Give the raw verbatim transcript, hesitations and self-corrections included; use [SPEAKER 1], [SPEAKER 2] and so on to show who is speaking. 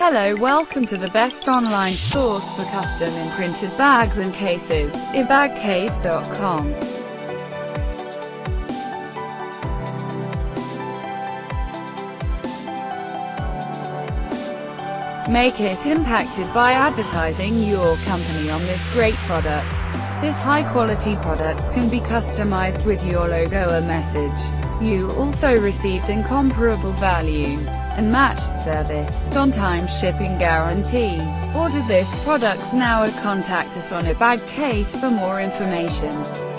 [SPEAKER 1] Hello, welcome to the best online source for custom imprinted bags and cases, i bag case dot com. Make it impacted by advertising your company on this great products. This high-quality products can be customized with your logo or message. You also received incomparable value and matched service, on-time shipping guarantee. Order this products now or contact us on i bag case for more information.